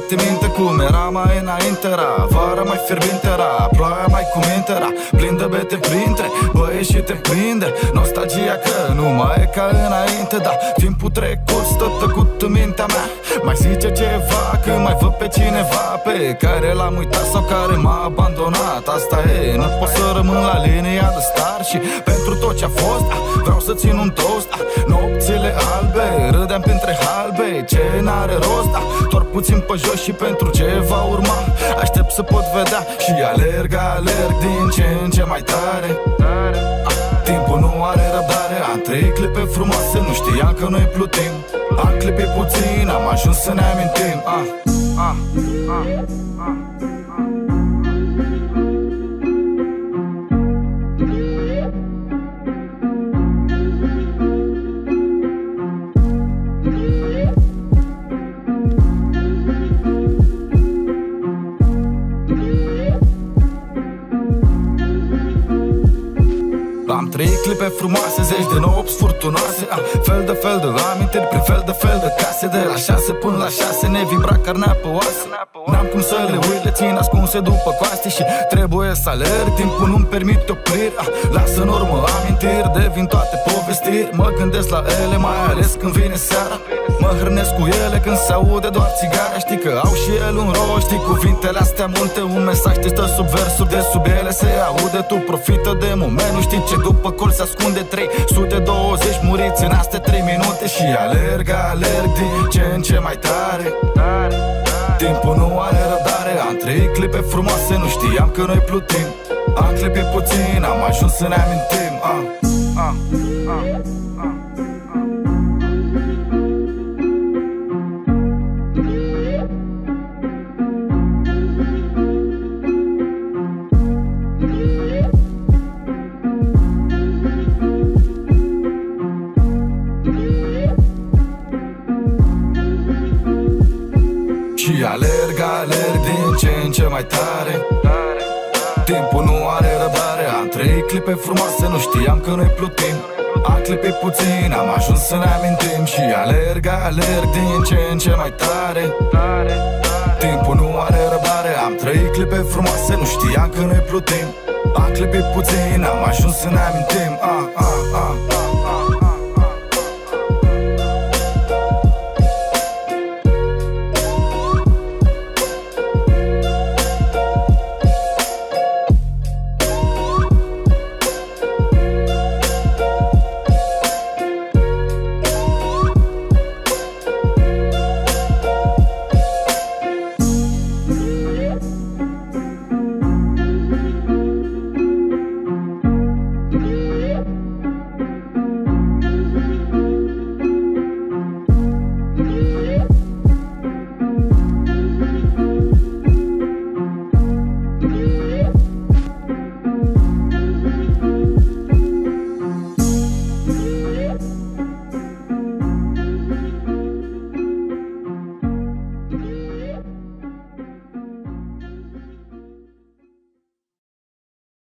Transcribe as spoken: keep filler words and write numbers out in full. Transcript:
bate minte cum era mai înainte era. Vara mai fierbinte era, ploaia mai cu minte era. Plin de bete printre băieți și te prinde nostalgia că nu mai e ca înainte. Dar timpul trecut stă tăcut în mintea mea. Mai zice ceva când mai văd pe cineva pe care l-am uitat sau care m-a abandonat. Asta e, nu pot să rămân la linia de start. Și pentru tot ce-a fost, ah, vreau să țin un toast, ah, nopțile albe, râdeam printre halbe. Ce n-are rost, ah, doar puțin pe jos și pentru ce va urma aștept să pot vedea. Și alerg, alerg din ce în ce mai tare, ah, timpul nu are răbdare. Am trei clipe frumoase, nu știam că noi plutim. Am clipit puțin, am ajuns să ne amintim, ah, ah, ah, ah. Am trei clipe frumoase, zeci de nopți furtunoase, ah, fel de fel de amintiri prin fel de fel de case. De la șase până la șase ne vibra carnea pe oase. N-am cum să le uit, le țin ascunse după coaste. Și trebuie să alerg, timpul nu-mi permite opriri, ah, lasă în urmă amintiri, devin toate povestiri. Mă gândesc la ele, mai ales când vine seara. Mă hrănesc cu ele când se aude doar țigara. Știi că au și el un rost, știi cuvintele astea multe. Un mesaj te stă sub versuri, de sub ele se aude. Tu profită de moment, nu știi ce după col se ascunde. Trei sute douăzeci muriți în astea trei minute. Și alerg, alerg din ce în ce mai tare. Timpul nu are răbdare. Am trei clipe frumoase, nu știam că noi plutim. Am clipit puțin, am ajuns să ne amintim, ah, ah, ah, ah. Și alerg, alerg din ce în ce mai tare. Timpul nu are răbdare. Am trei clipe frumoase, nu știam că noi plutim. Am clipit puțin, am ajuns să ne amintim. Și alerg, alerg din ce în ce mai tare. Timpul nu are răbdare. Am trei clipe frumoase, nu știam că noi plutim. Am clipit puțin, am ajuns să ne amintim, ah.